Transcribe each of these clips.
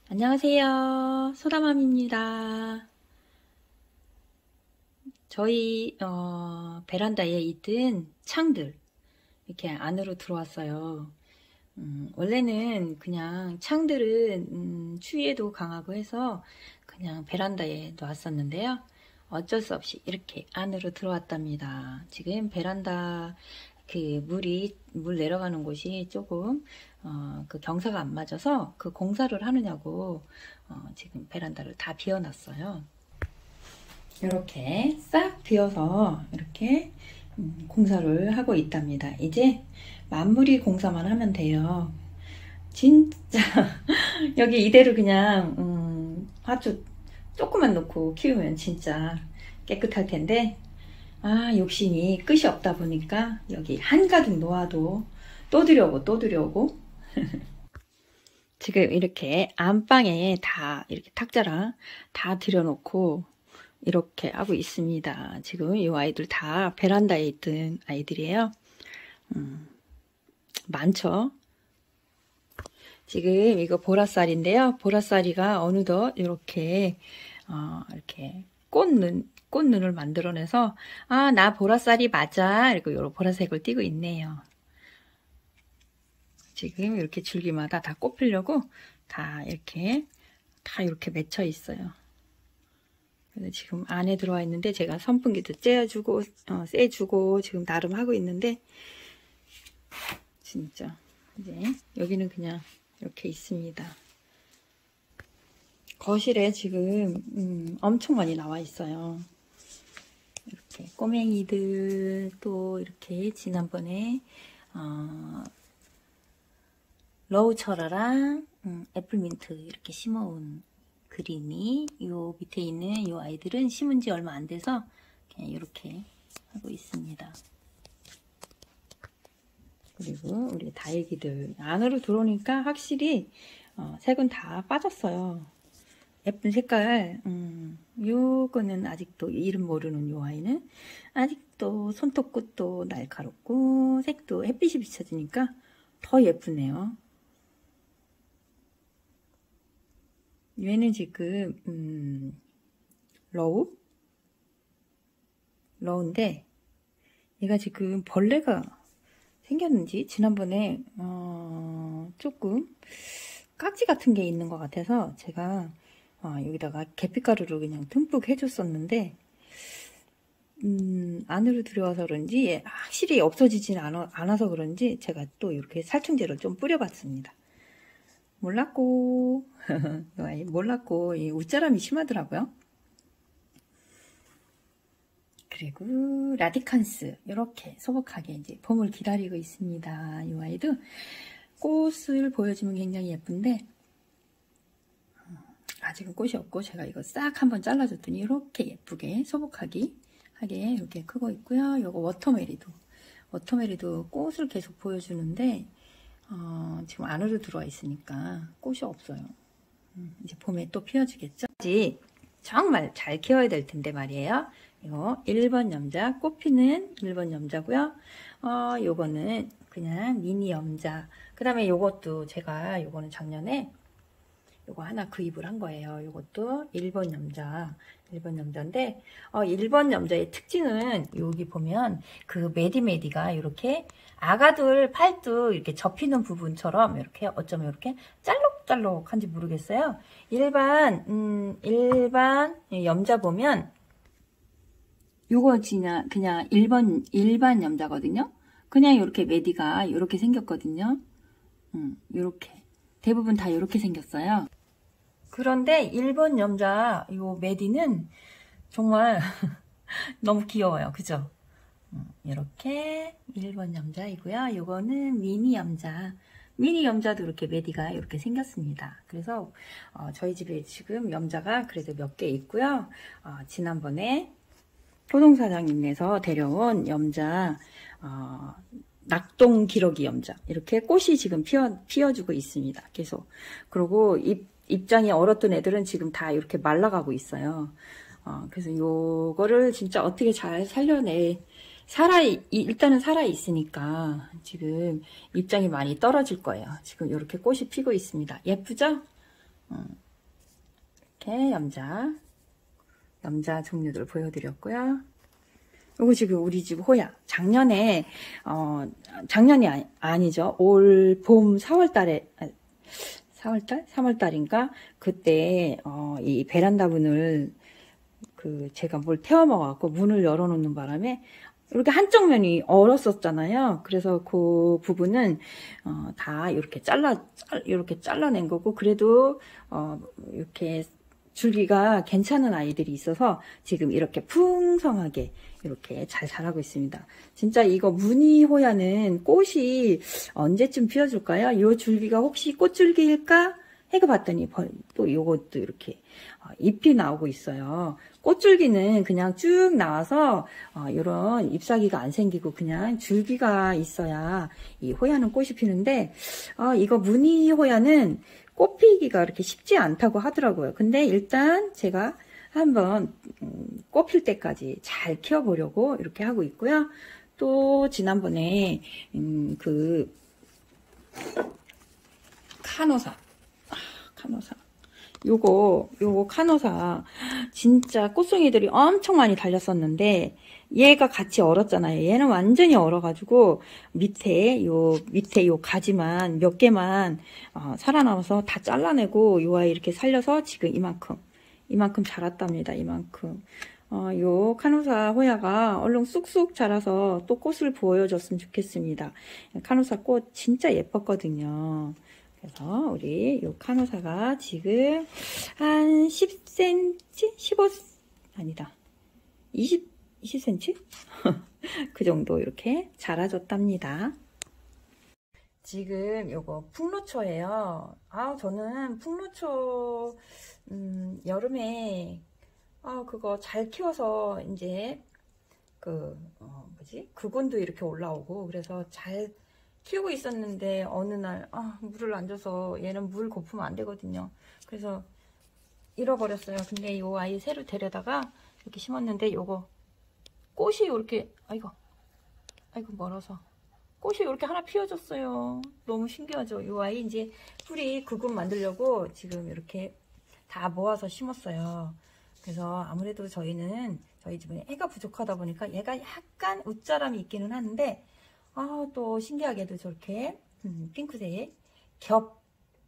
안녕하세요. 소다맘입니다. 저희 베란다에 있던 창들 이렇게 안으로 들어왔어요. 원래는 그냥 창들은 추위에도 강하고 해서 그냥 베란다에 놓았었는데요. 어쩔 수 없이 이렇게 안으로 들어왔답니다. 지금 베란다 물 내려가는 곳이 조금 그 경사가 안 맞아서 그 공사를 하느냐고 지금 베란다를 다 비워놨어요. 이렇게 싹 비워서 이렇게 공사를 하고 있답니다. 이제 마무리 공사만 하면 돼요. 진짜 여기 이대로 그냥 아주 조금만 놓고 키우면 진짜 깨끗할 텐데 욕심이 끝이 없다 보니까 여기 한가득 놓아도 또 들여오고 지금 이렇게 안방에 다 이렇게 탁자랑 다 들여놓고 이렇게 하고 있습니다. 지금 이 아이들 다 베란다에 있던 아이들이에요. 많죠? 지금 이거 보라쌀인데요. 보라쌀이가 어느덧 이렇게 꽃눈을 만들어내서 나 보라쌀이 맞아 이렇게 요런 보라색을 띠고 있네요. 지금 이렇게 줄기마다 다 꽃 피려고 다 이렇게 맺혀 있어요. 그래서 지금 안에 들어와 있는데 제가 선풍기도 쬐주고 쐬주고 지금 나름 하고 있는데 진짜 이제 여기는 이렇게 있습니다. 거실에 지금 엄청 많이 나와 있어요. 이렇게 꼬맹이들 또 이렇게 지난번에 러우철화랑 애플민트 이렇게 심어온 그린이 요 밑에 있는 요 아이들은 심은 지 얼마 안 돼서 그냥 이렇게 하고 있습니다. 그리고 우리 다육이들 안으로 들어오니까 확실히 색은 다 빠졌어요. 예쁜 색깔. 요거는 아직도 이름 모르는 요 아이는 아직도 손톱끝도 날카롭고 색도 햇빛이 비춰지니까 더 예쁘네요. 얘는 지금 러우인데 얘가 지금 벌레가 생겼는지 지난번에 조금 깍지 같은 게 있는 것 같아서 제가 여기다가 계피가루를 그냥 듬뿍 해줬었는데 안으로 들어와서 그런지 확실히 없어지진 않아서 그런지 제가 또 이렇게 살충제를 좀 뿌려봤습니다. 몰랐고 몰랐고 이 웃자람이 심하더라고요. 그리고 라디칸스 이렇게 소복하게 이제 봄을 기다리고 있습니다. 이 아이도 꽃을 보여주면 굉장히 예쁜데 아직은 꽃이 없고 제가 이거 싹 한번 잘라줬더니 이렇게 예쁘게 소복하게 이렇게 크고 있고요. 이거 워터메리도 꽃을 계속 보여주는데 지금 안으로 들어와 있으니까 꽃이 없어요. 이제 봄에 또 피어주겠죠? 정말 잘 키워야 될 텐데 말이에요. 이거 1번 염자, 꽃피는 1번 염자고요. 요거는 그냥 미니 염자. 그 다음에 요것도 제가 요거는 작년에 요거 하나 구입을 한 거예요. 요것도 1번 염자인데 1번 염자의 특징은 여기 보면 그 메디가 이렇게 아가들 팔뚝 이렇게 접히는 부분처럼 이렇게 어쩌면 이렇게 짤록짤록한지 모르겠어요. 일반 염자 보면 요거 그냥 일반 염자거든요. 그냥 이렇게 메디가 이렇게 생겼거든요. 이렇게 대부분 다 이렇게 생겼어요. 그런데 1번 염자 요 메디는 정말 너무 귀여워요. 그죠? 이렇게 1번 염자이고요. 요거는 미니 염자도 이렇게 메디가 이렇게 생겼습니다. 그래서 저희 집에 지금 염자가 그래도 몇 개 있고요. 지난번에 토종사장님께서 데려온 염자 낙동 기러기 염자 이렇게 꽃이 지금 피어주고 있습니다. 계속. 그리고 입장이 얼었던 애들은 지금 다 이렇게 말라가고 있어요. 그래서 요거를 진짜 어떻게 잘 일단은 살아있으니까 지금 입장이 많이 떨어질 거예요. 지금 이렇게 꽃이 피고 있습니다. 예쁘죠? 이렇게 염자 종류들 보여드렸고요. 요거 지금 우리 집 호야. 작년에, 작년이 아니죠. 올 봄 4월달에, 4월달? 3월달인가? 그때, 이 베란다 문을, 제가 뭘 태워 먹어갖고 문을 열어놓는 바람에, 이렇게 한쪽 면이 얼었었잖아요. 그래서 그 부분은, 다 이렇게 잘라낸 거고, 그래도, 이렇게 줄기가 괜찮은 아이들이 있어서 지금 이렇게 풍성하게 이렇게 잘 자라고 있습니다. 진짜 이거 무늬호야는 꽃이 언제쯤 피어줄까요? 이 줄기가 혹시 꽃줄기일까? 해가 봤더니 또 이것도 이렇게 잎이 나오고 있어요. 꽃줄기는 그냥 쭉 나와서 이런 잎사귀가 안 생기고 그냥 줄기가 있어야 이 호야는 꽃이 피는데 이거 무늬호야는 꽃 피기가 그렇게 쉽지 않다고 하더라고요. 근데 일단 제가 한번 꽃 필 때까지 잘 키워보려고 이렇게 하고 있고요. 또 지난번에 카노사 요거 카노사 진짜 꽃송이들이 엄청 많이 달렸었는데 얘가 같이 얼었잖아요. 얘는 완전히 얼어가지고 밑에 요 가지만 몇 개만 살아남아서 다 잘라내고 요 아이 이렇게 살려서 지금 이만큼 자랐답니다. 이만큼. 요 카노사 호야가 얼른 쑥쑥 자라서 또 꽃을 보여줬으면 좋겠습니다. 카노사 꽃 진짜 예뻤거든요. 그래서 우리 요 카노사가 지금 한 10cm? 15, 아니다. 20cm? 그 정도 이렇게 자라줬답니다. 지금 요거 풍로초예요. 저는 풍로초 여름에 그거 잘 키워서 이제 그곤도 이렇게 올라오고 그래서 잘 키우고 있었는데 어느 날 물을 안 줘서 얘는 물 고프면 안 되거든요. 그래서 잃어버렸어요. 근데 이 아이 새로 데려다가 이렇게 심었는데 요거 꽃이 이렇게 아이고 멀어서 꽃이 이렇게 하나 피어졌어요. 너무 신기하죠. 이 아이 이제 뿌리 그군 만들려고 지금 이렇게 다 모아서 심었어요. 그래서 아무래도 저희 집은 애가 부족하다 보니까 얘가 약간 웃자람이 있기는 한데 또 신기하게도 저렇게 핑크색 겹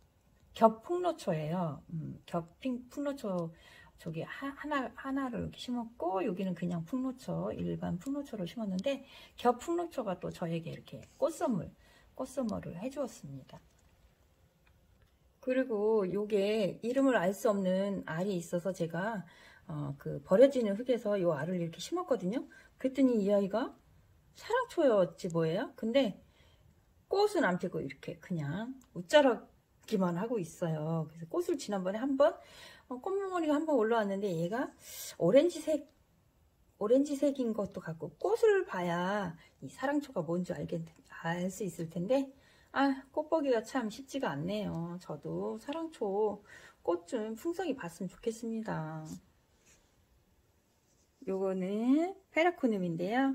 풍로초예요. 풍로초 저기 하나를 이렇게 심었고 여기는 그냥 풍로초 일반 풍로초를 심었는데 겹 풍로초가 또 저에게 이렇게 꽃선물을 해주었습니다. 그리고 요게 이름을 알 수 없는 알이 있어서 제가 버려지는 흙에서 요 알을 이렇게 심었거든요. 그랬더니 이 아이가 사랑초였지 뭐예요. 근데 꽃은 안 피고 이렇게 그냥 웃자라기만 하고 있어요. 그래서 꽃을 지난번에 한번 꽃무늬가 한번 올라왔는데 얘가 오렌지색인 것도 같고 꽃을 봐야 이 사랑초가 뭔지 알 수 있을 텐데 꽃 보기가 참 쉽지가 않네요. 저도 사랑초 꽃 좀 풍성히 봤으면 좋겠습니다. 요거는 페라코눔인데요.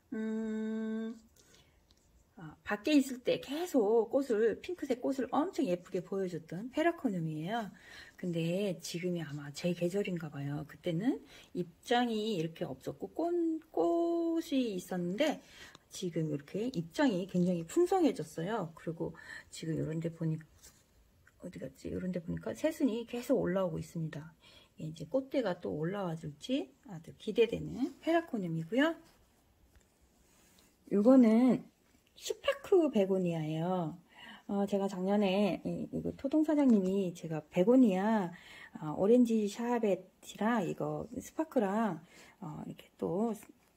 밖에 있을 때 계속 핑크색 꽃을 엄청 예쁘게 보여줬던 페라코눔이에요. 근데 지금이 아마 제 계절인가 봐요. 그때는 입장이 이렇게 없었고 꽃이 있었는데 지금 이렇게 입장이 굉장히 풍성해졌어요. 그리고 지금 이런데 보니까 이런데 보니까 새순이 계속 올라오고 있습니다. 이제 꽃대가 또 올라와 줄지 아주 기대되는 페라코눔이고요. 이거는 스파크 베고니아예요. 제가 작년에 이거 토동 사장님이 제가 베고니아 오렌지 샤벳이랑 이거 스파크랑 이렇게 또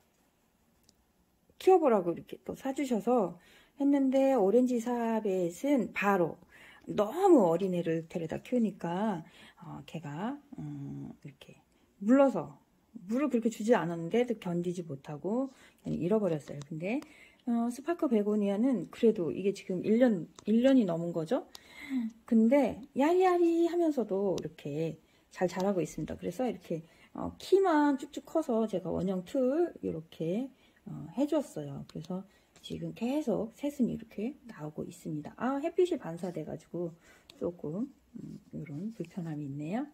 키워보라고 이렇게 또 사주셔서 했는데 오렌지 샤벳은 바로 너무 어린애를 데려다 키우니까 걔가 이렇게 물러서 물을 그렇게 주지 않았는데도 견디지 못하고 잃어버렸어요. 근데 스파크 베고니아는 그래도 이게 지금 1년이 넘은 거죠. 근데 야리야리 하면서도 이렇게 잘 자라고 있습니다. 그래서 이렇게 키만 쭉쭉 커서 제가 원형 툴 이렇게 해주었어요. 그래서 지금 계속 새순이 이렇게 나오고 있습니다. 햇빛이 반사돼 가지고 조금 이런 불편함이 있네요.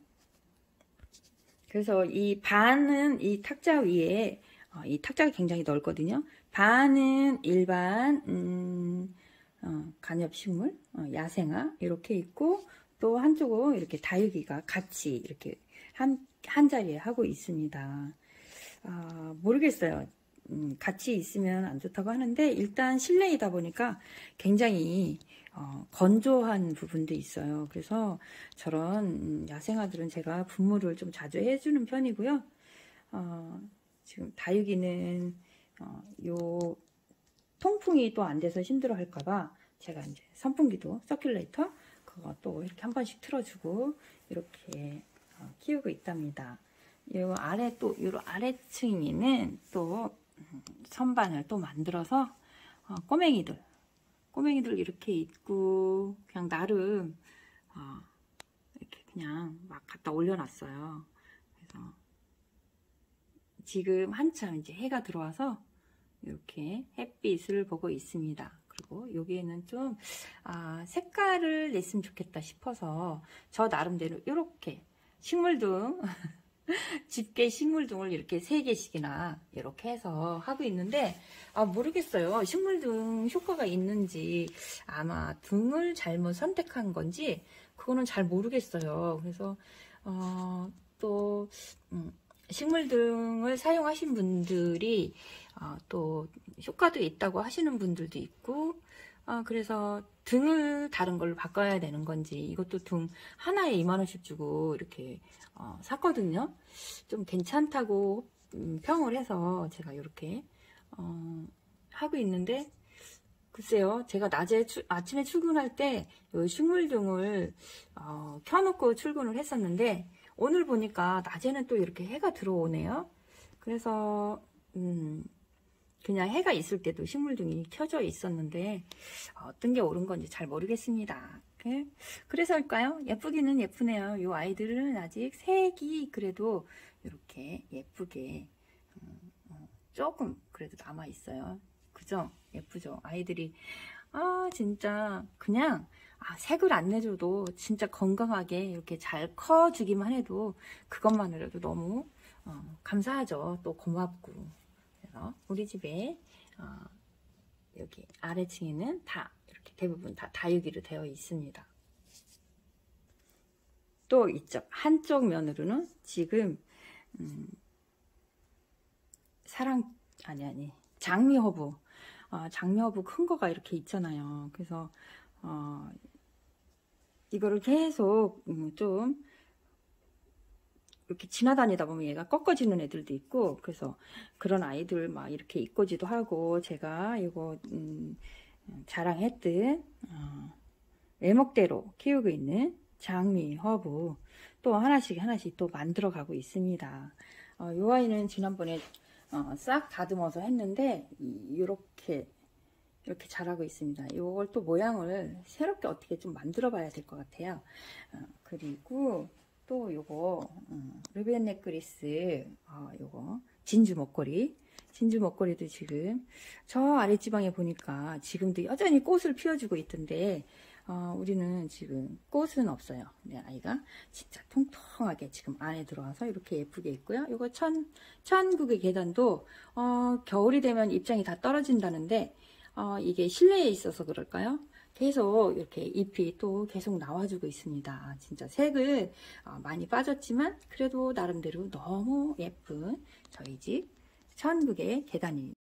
그래서 이 반은 이 탁자 위에 이 탁자가 굉장히 넓거든요. 반은 일반 관엽식물, 야생화 이렇게 있고 또 한쪽은 이렇게 다육이가 같이 이렇게 한 자리에 하고 있습니다. 모르겠어요. 같이 있으면 안 좋다고 하는데 일단 실내이다 보니까 굉장히 건조한 부분도 있어요. 그래서 저런 야생화들은 제가 분무를 좀 자주 해주는 편이고요. 지금 다육이는 요 통풍이 또 안 돼서 힘들어 할까봐 제가 이제 선풍기도 서큘레이터 그거 또 이렇게 한 번씩 틀어주고 이렇게 키우고 있답니다. 요 아래 또 요 아래층에는 또 선반을 또 만들어서 꼬맹이들 이렇게 있고 그냥 나름 이렇게 그냥 막 갖다 올려놨어요. 그래서 지금 한참 이제 해가 들어와서 이렇게 햇빛을 보고 있습니다. 그리고 여기에는 좀 색깔을 냈으면 좋겠다 싶어서 저 나름대로 이렇게 식물등 집게 식물등을 이렇게 3개씩이나 이렇게 해서 하고 있는데 모르겠어요. 식물등 효과가 있는지 아마 등을 잘못 선택한 건지 그거는 잘 모르겠어요. 그래서 또 식물등을 사용하신 분들이 또 효과도 있다고 하시는 분들도 있고 그래서 등을 다른 걸로 바꿔야 되는 건지 이것도 등 하나에 20,000원씩 주고 이렇게 샀거든요. 좀 괜찮다고 평을 해서 제가 이렇게 하고 있는데 글쎄요, 제가 아침에 출근할 때 식물등을 켜놓고 출근을 했었는데 오늘 보니까 낮에는 또 이렇게 해가 들어오네요. 그래서 그냥 해가 있을 때도 식물등이 켜져 있었는데 어떤 게 옳은 건지 잘 모르겠습니다. 그래서일까요? 예쁘기는 예쁘네요. 이 아이들은 아직 색이 그래도 이렇게 예쁘게 조금 그래도 남아 있어요. 그죠? 예쁘죠? 아이들이 진짜 그냥 색을 안 내줘도 진짜 건강하게 이렇게 잘 커주기만 해도 그것만으로도 너무 감사하죠. 또 고맙고. 그래서 우리 집에 여기 아래층에는 다 이렇게 대부분 다 다육이로 되어 있습니다. 또 이쪽 한쪽 면으로는 지금 장미허브 장미허브 큰 거가 이렇게 있잖아요. 그래서 이거를 계속 좀 이렇게 지나다니다 보면 얘가 꺾어지는 애들도 있고 그래서 그런 아이들 막 이렇게 이꼬지도 하고 제가 이거 자랑했던 외목대로 키우고 있는 장미 허브 또 하나씩 또 만들어 가고 있습니다. 이 아이는 지난번에 싹 다듬어서 했는데 이렇게 자라고 있습니다. 이걸 또 모양을 새롭게 어떻게 좀 만들어 봐야 될 것 같아요. 그리고 또 요거 루비안 넥크리스 요거 진주 목걸이도 지금 저 아랫지방에 보니까 지금도 여전히 꽃을 피워주고 있던데 우리는 지금 꽃은 없어요. 네, 아이가 진짜 통통하게 지금 안에 들어와서 이렇게 예쁘게 있고요. 요거 천국의 계단도 겨울이 되면 입장이 다 떨어진다는데 이게 실내에 있어서 그럴까요? 계속 이렇게 잎이 또 계속 나와주고 있습니다. 진짜 색을 많이 빠졌지만 그래도 나름대로 너무 예쁜 저희 집 천국의 계단입니다.